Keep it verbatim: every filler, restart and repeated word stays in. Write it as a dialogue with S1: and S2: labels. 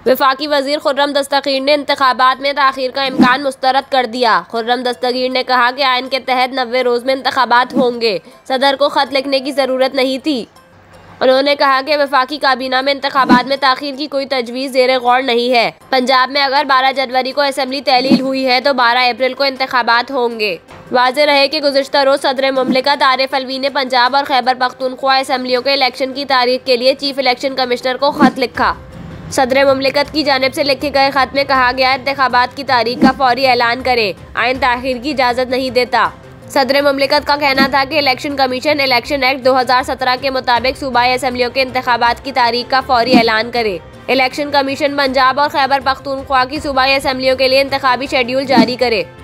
S1: वफाकी वज़ीर खुर्रम दस्तगीर ने इंतखाबात में ताख़ीर का इम्कान मुस्तरद कर दिया। खुर्रम दस्तगीर ने कहा कि आइन के तहत नब्बे रोज़ में इंतखाबात होंगे, सदर को ख़त लिखने की ज़रूरत नहीं थी। उन्होंने कहा कि वफाकी काबीना में इंतखाबात में ताख़ीर की कोई तजवीज़ ज़ेरे गौर नहीं है। पंजाब में अगर बारह जनवरी को असम्बली तहलील हुई है तो बारह अप्रैल को इंतखाबात होंगे। वाज़ेह रहे कि गुज़िश्ता रोज़ सदर मुमलिकत आरिफ अलवी ने पंजाब और खैबर पख्तूनख्वा असम्बलियों के इलेक्शन की तारीख के लिए चीफ इलेक्शन कमिश्नर को ख़त लिखा। सदर मुमलिकत की जानिब से लिखे गए ख़त में कहा गया इंतखाबात की तारीख का फौरी ऐलान करे, आइन ताख़ीर की इजाज़त नहीं देता। सदर मुमलिकत का कहना था कि इलेक्शन कमीशन इलेक्शन एक्ट दो हज़ार सत्रह के मुताबिक सूबाई असम्बलियों के इंतखाबात की तारीख का फौरी ऐलान करे। इलेक्शन कमीशन पंजाब और खैबर पख्तूनख्वा की सूबाई असम्बलियों के लिए इंतखाबी शेड्यूल जारी करे।